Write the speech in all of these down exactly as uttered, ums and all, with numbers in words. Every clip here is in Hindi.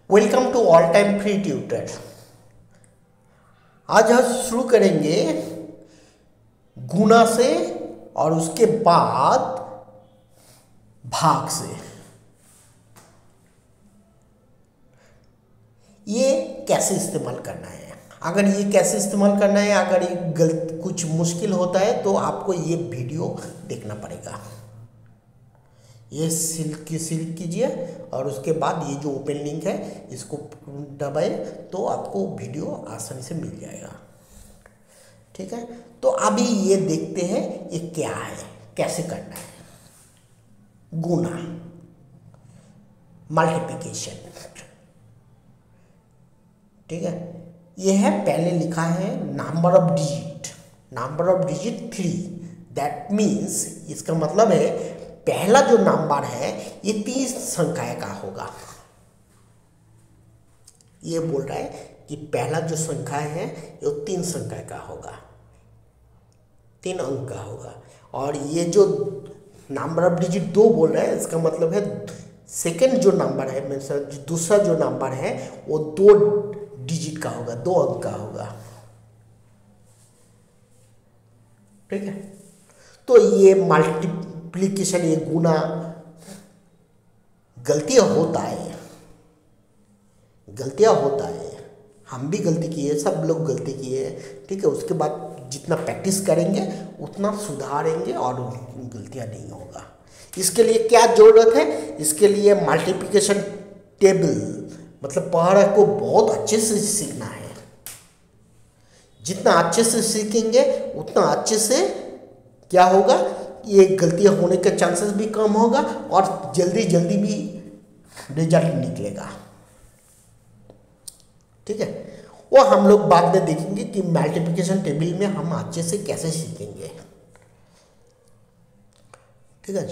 Welcome to all time free tutor. आज हम शुरू करेंगे गुना से और उसके बाद भाग से। ये कैसे इस्तेमाल करना है, अगर ये कैसे इस्तेमाल करना है, अगर ये गलत कुछ मुश्किल होता है तो आपको ये वीडियो देखना पड़ेगा। ये सिल्क की सिल्क कीजिए और उसके बाद ये जो ओपन लिंक है इसको दबाए तो आपको वीडियो आसानी से मिल जाएगा। ठीक है, तो अभी ये देखते हैं ये क्या है, कैसे करना है। गुना, मल्टीप्लिकेशन। ठीक है, ये है, पहले लिखा है number of digit, number of digit three. That means इसका मतलब है पहला जो नंबर है ये तीन संख्या का होगा। ये बोल रहा है कि पहला जो संख्या है ये तीन संख्या का होगा, तीन अंक का होगा। और ये जो नंबर ऑफ डिजिट दो बोल रहा है इसका मतलब है सेकंड जो नंबर है, मतलब दूसरा जो नंबर है वो दो डिजिट का होगा, दो अंक का होगा। ठीक है, तो ये मल्टीप्लिकेशन, ये गुना गलतियां होता है, गलतियां होता है, हम भी गलती किए, सब लोग गलती किए। ठीक है, उसके बाद जितना प्रैक्टिस करेंगे उतना सुधारेंगे और गलतियां नहीं होगा। इसके लिए क्या जरूरत है, इसके लिए मल्टीप्लिकेशन टेबल मतलब पहाड़ा को बहुत अच्छे से सीखना है। जितना अच्छे से सीखेंगे उतना अच्छे से क्या होगा, ये गलतियां होने के चांसेस भी कम होगा और जल्दी जल्दी भी रिजल्ट निकलेगा। ठीक है, वो हम लोग बाद में देखेंगे कि मल्टीप्लिकेशन टेबल में हम अच्छे से कैसे सीखेंगे। ठीक है,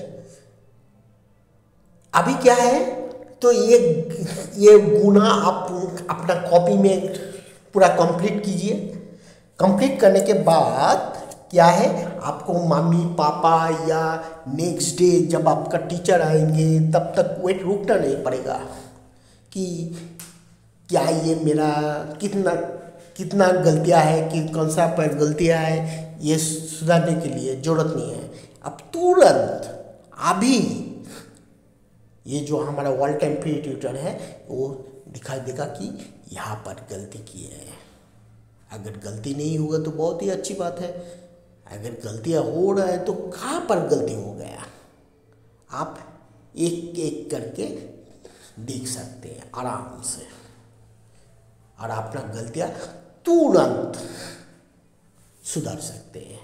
अभी क्या है, तो ये ये गुना आप अपना कॉपी में पूरा कंप्लीट कीजिए। कंप्लीट करने के बाद क्या है, आपको मम्मी पापा या नेक्स्ट डे जब आपका टीचर आएंगे तब तक वेट रुकना नहीं पड़ेगा कि क्या ये मेरा कितना कितना गलतियां है, कि कौन सा पर गलतियां है, ये सुधारने के लिए ज़रूरत नहीं है। अब तुरंत अभी ये जो हमारा ऑल टाइम फ्री ट्यूटर है वो दिखाई देगा कि यहाँ पर गलती की है। अगर गलती नहीं होगा तो बहुत ही अच्छी बात है, अगर गलतियाँ हो रहा है तो कहाँ पर गलती हो गया आप एक एक करके देख सकते हैं आराम से, और अपना गलतियाँ तुरंत सुधार सकते हैं।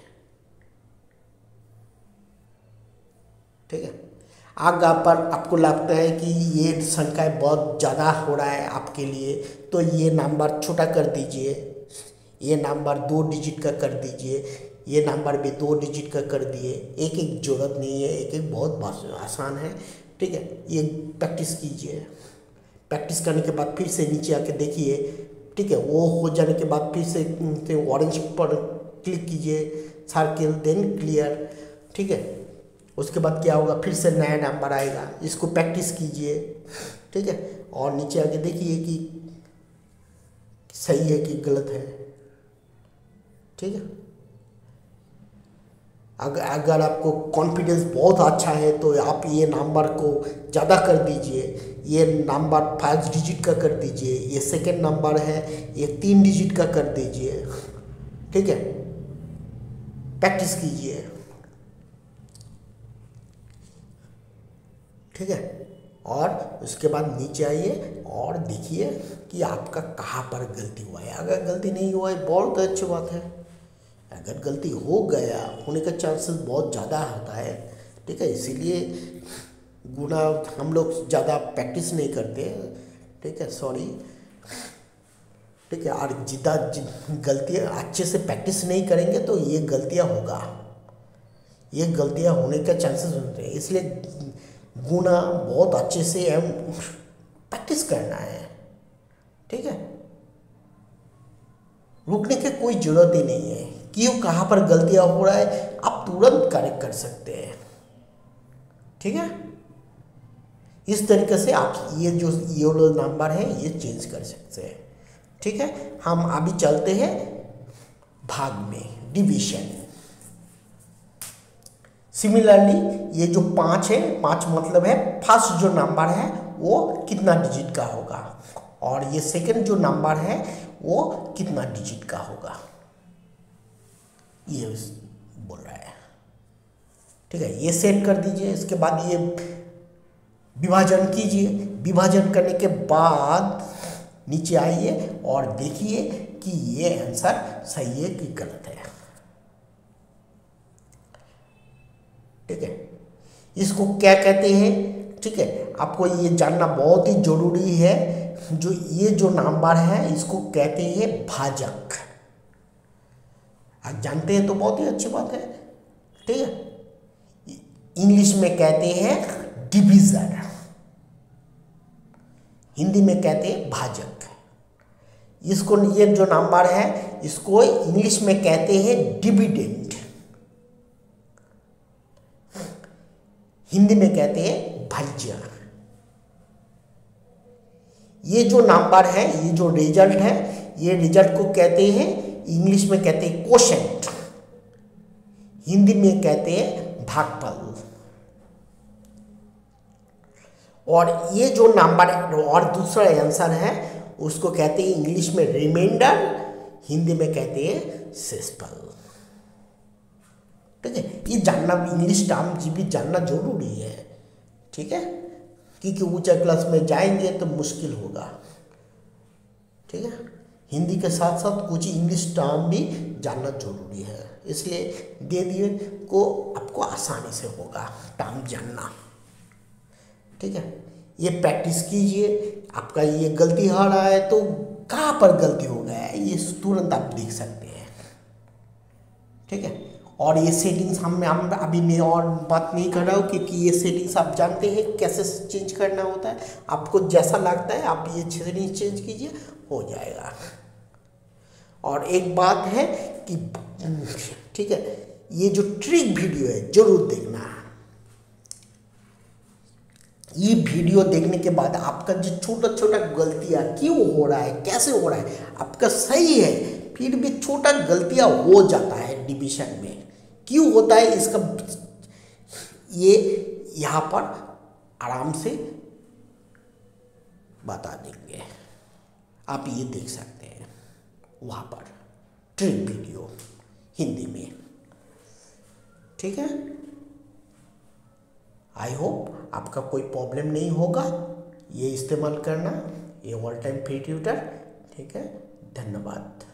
ठीक है, अगर पर आपको लगता है कि ये संख्या बहुत ज़्यादा हो रहा है आपके लिए तो ये नंबर छोटा कर दीजिए, ये नंबर दो डिजिट का कर दीजिए, ये नंबर भी दो डिजिट का कर दिए। एक एक जरूरत नहीं है, एक एक बहुत आसान है। ठीक है, ये प्रैक्टिस कीजिए। प्रैक्टिस करने के बाद फिर से नीचे आके देखिए। ठीक है, वो हो जाने के बाद फिर से ऑरेंज पर क्लिक कीजिए, सर्किल, देन क्लियर। ठीक है, उसके बाद क्या होगा, फिर से नया नंबर आएगा, इसको प्रैक्टिस कीजिए। ठीक है, और नीचे आके देखिए कि सही है कि गलत है। ठीक है, अगर अगर आपको कॉन्फिडेंस बहुत अच्छा है तो आप ये नंबर को ज़्यादा कर दीजिए, ये नंबर फाइव डिजिट का कर दीजिए, ये सेकेंड नंबर है ये तीन डिजिट का कर दीजिए। ठीक है, प्रैक्टिस कीजिए। ठीक है, और उसके बाद नीचे आइए और देखिए कि आपका कहाँ पर गलती हुआ है। अगर गलती नहीं हुआ है बहुत अच्छी बात है, अगर गलती हो गया होने का चांसेस बहुत ज़्यादा होता है। ठीक है, इसीलिए गुना हम लोग ज़्यादा प्रैक्टिस नहीं करते। ठीक है, सॉरी। ठीक है, और जितना गलतियाँ अच्छे से प्रैक्टिस नहीं करेंगे तो ये गलतियाँ होगा, ये गलतियाँ होने का चांसेस होते हैं। इसलिए गुना बहुत अच्छे से हम प्रैक्टिस करना है। ठीक है, रुकने की कोई ज़रूरत ही नहीं है। क्यों, कहाँ पर गलतियाँ हो रहा है आप तुरंत करेक्ट कर सकते हैं। ठीक है, इस तरीके से आप ये जो ये नंबर है ये चेंज कर सकते हैं। ठीक है, हम अभी चलते हैं भाग में, डिवीजन। सिमिलरली ये जो पाँच है, पाँच मतलब है फर्स्ट जो नंबर है वो कितना डिजिट का होगा, और ये सेकंड जो नंबर है वो कितना डिजिट का होगा, ये बोल रहा है। ठीक है, ये सेट कर दीजिए। इसके बाद ये विभाजन कीजिए। विभाजन करने के बाद नीचे आइए और देखिए कि ये आंसर सही है कि गलत है। ठीक है, इसको क्या कहते हैं? ठीक है, आपको ये जानना बहुत ही जरूरी है। जो ये जो नंबर है इसको कहते हैं भाजक। आप जानते हैं तो बहुत ही अच्छी बात है। ठीक है, इंग्लिश में कहते हैं डिविजर, हिंदी में कहते हैं भाजक। इसको ये जो नंबर है इसको इंग्लिश में कहते हैं डिविडेंड, हिंदी में कहते हैं भाज्य। ये जो नंबर है, ये जो रिजल्ट है, ये रिजल्ट को कहते हैं इंग्लिश में कहते हैं कोशेंट, हिंदी में कहते हैं भागफल। और ये जो नंबर और दूसरा आंसर है उसको कहते हैं इंग्लिश में रिमाइंडर, हिंदी में कहते हैं शेषफल। ठीक है, ये जानना, इंग्लिश टर्म जी भी जानना जरूरी है। ठीक है, क्योंकि ऊंचा क्लास में जाएंगे तो मुश्किल होगा। ठीक है, हिंदी के साथ साथ कुछ इंग्लिश टर्म भी जानना जरूरी है, इसलिए दे दिए को आपको आसानी से होगा टर्म जानना। ठीक है, ये प्रैक्टिस कीजिए। आपका ये गलती हो रहा है तो कहाँ पर गलती हो गया है ये तुरंत आप देख सकते हैं। ठीक है, और ये सेटिंग्स हम हम अभी मैं और बात नहीं कर रहा हूँ, क्योंकि ये सेटिंग्स आप जानते हैं कैसे चेंज करना होता है। आपको जैसा लगता है आप ये सेटिंग्स चेंज कीजिए, हो जाएगा। और एक बात है कि ठीक है, ये जो ट्रिक वीडियो है जरूर देखना। ये वीडियो देखने के बाद आपका जो छोटा छोटा गलतियाँ क्यों हो रहा है, कैसे हो रहा है, आपका सही है फिर भी छोटा गलतियाँ हो जाता है डिवीजन में, क्यों होता है इसका ये यहाँ पर आराम से बता देंगे। आप ये देख सकते हैं वहाँ पर ट्रिक वीडियो हिंदी में। ठीक है, आई होप आपका कोई प्रॉब्लम नहीं होगा ये इस्तेमाल करना, ये ऑल टाइम फ्री ट्यूटर। ठीक है, धन्यवाद।